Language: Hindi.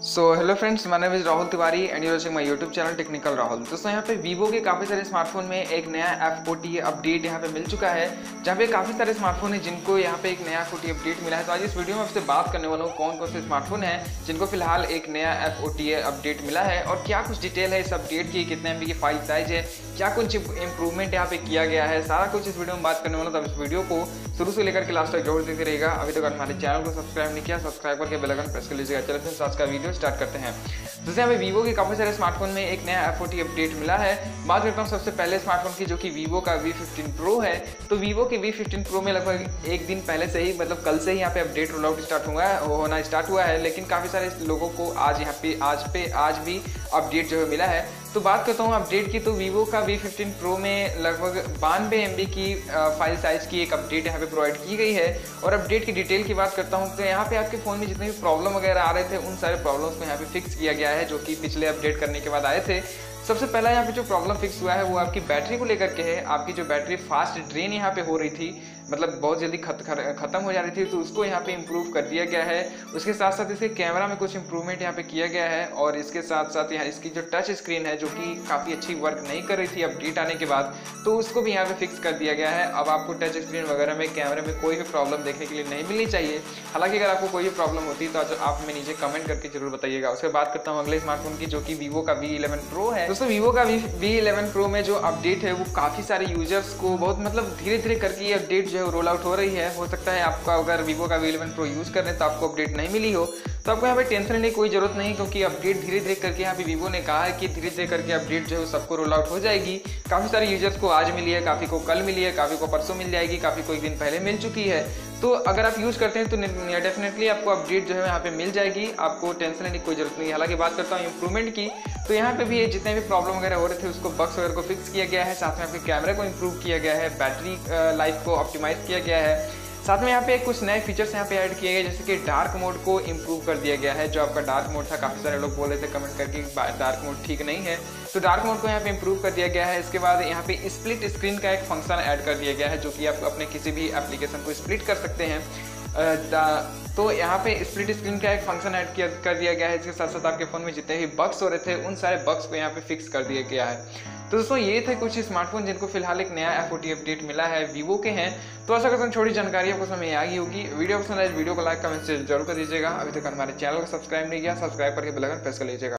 Hello friends, my name is Rahul Tiwari and you are watching my YouTube channel technical Rahul. दोस्तों यहाँ पे वीवो के काफ़ी सारे स्मार्टफोन में एक नया F40 अपडेट यहाँ पे मिल चुका है, जहाँ पे काफ़ी सारे स्मार्टफोन है जिनको यहाँ पे एक नया F40 अपडेट मिला है। तो आज इस वीडियो में आपसे बात करने वाला हूँ कौन कौन से स्मार्टफोन है जिनको फिलहाल एक नया F40 अपडेट मिला है और क्या कुछ डिटेल है इस अपडेट की, कितने MB की फाइल साइज है, क्या कुछ इंप्रूवमेंट यहाँ पे किया गया है, सारा कुछ इस वीडियो में बात करने वाला हूँ। तो इस वीडियो को शुरू से लेकर के लास्ट तक जरूर देखते रहेगा। अभी तक हमारे चैनल को सब्सक्राइब नहीं किया, सब्सक्राइब करके बेल आइकन प्रेस कर लीजिएगा। चलिए फ्रेंड्स आज का वीडियो स्टार्ट करते हैं। जैसे हमें वीवो के काफ़ी सारे स्मार्टफोन में एक नया F40 अपडेट मिला है। बात करता हूँ सबसे पहले स्मार्टफोन की, जो कि वीवो का V15 Pro है। तो वीवो के V15 Pro में लगभग एक दिन पहले से ही, मतलब कल से ही यहाँ पे अपडेट रोल आउट होना स्टार्ट हुआ है, लेकिन काफ़ी सारे लोगों को आज भी अपडेट जो है मिला है। तो बात करता हूँ अपडेट की, तो वीवो का V15 Pro में लगभग 92 MB की फाइल साइज की एक अपडेट यहाँ पे प्रोवाइड की गई है। और अपडेट की डिटेल की बात करता हूँ तो यहाँ पे आपके फ़ोन में जितने भी प्रॉब्लम वगैरह आ रहे थे उन सारे प्रॉब्लम्स को यहाँ पे फिक्स किया गया है, जो कि पिछले अपडेट करने के बाद आए थे। सबसे पहला यहाँ पे जो प्रॉब्लम फिक्स हुआ है वो आपकी बैटरी को लेकर के है। आपकी जो बैटरी फास्ट ड्रेन यहाँ पे हो रही थी, मतलब बहुत जल्दी खत्म हो जा रही थी, तो उसको यहाँ पे इम्प्रूव कर दिया गया है। उसके साथ साथ इसके कैमरा में कुछ इंप्रूवमेंट यहाँ पे किया गया है और इसके साथ साथ यहाँ इसकी जो टच स्क्रीन है, जो कि काफ़ी अच्छी वर्क नहीं कर रही थी अपडेट आने के बाद, तो उसको भी यहाँ पे फिक्स कर दिया गया है। अब आपको टच स्क्रीन वगैरह में, कैमरे में कोई भी प्रॉब्लम देखने के लिए नहीं मिलनी चाहिए। हालांकि अगर आपको कोई भी प्रॉब्लम होती है तो आप हमें नीचे कमेंट करके जरूर बताइएगा। उसके बाद करता हूँ अगले स्मार्टफोन की, जो कि वीवो का V11 Pro है। दोस्तों वीवो का V11 Pro में जो अपडेट है वो काफ़ी सारे यूजर्स को बहुत, मतलब धीरे धीरे करके ये अपडेट जो है रोल आउट हो रही है। हो सकता है आपका अगर वीवो का V11 Pro यूज़ कर रहे हैं तो आपको अपडेट नहीं मिली हो, तो आपको यहाँ पे टेंशन लेने की कोई जरूरत नहीं, क्योंकि अपडेट धीरे धीरे करके यहाँ पे वीवो ने कहा है कि धीरे धीरे करके अपडेट जो है सबको रोल आउट हो जाएगी। काफ़ी सारे यूजर्स को आज मिली है, काफ़ी को कल मिली है, काफ़ी को परसों मिल जाएगी, काफ़ी को एक दिन पहले मिल चुकी है। तो अगर आप यूज़ करते हैं तो डेफिनेटली आपको अपडेट जो है यहाँ पे मिल जाएगी, आपको टेंशन लेने की कोई जरूरत नहीं है। हालांकि बात करता हूँ इंप्रूवमेंट की, तो यहाँ पे भी जितने भी प्रॉब्लम वगैरह हो रहे थे उसको, बग्स वगैरह को फिक्स किया गया है। साथ में आपके कैमरे को इम्प्रूव किया गया है, बैटरी लाइफ को ऑप्टिमाइज किया गया है। साथ में यहाँ पे कुछ नए फीचर्स यहाँ पे ऐड किए गए, जैसे कि डार्क मोड को इम्प्रूव कर दिया गया है। जो आपका डार्क मोड था, काफ़ी सारे लोग बोल रहे थे कमेंट करके डार्क मोड ठीक नहीं है, तो डार्क मोड को यहाँ पे इम्प्रूव कर दिया गया है। इसके बाद यहाँ पे स्प्लिट स्क्रीन का एक फंक्शन ऐड कर दिया गया है, जो कि आप अपने किसी भी एप्लीकेशन को स्प्लिट कर सकते हैं। तो यहाँ पे स्प्लिट स्क्रीन का एक फंक्शन ऐड कर दिया गया है। इसके साथ साथ आपके फ़ोन में जितने भी बग्स हो रहे थे उन सारे बग्स को यहाँ पे फिक्स कर दिया गया है। तो दोस्तों ये थे कुछ स्मार्टफोन जिनको फिलहाल एक नया F40 अपडेट मिला है, वीवो के हैं। तो ऐसा करते छोटी जानकारी आपको समझ में आ गई होगी। वीडियो पसंद आए वीडियो को लाइक कमेंट से जरूर कर दीजिएगा। अभी तक हमारे चैनल को सब्सक्राइब नहीं किया, सब्सक्राइब करके बेल आइकन प्रेस कर लीजिएगा।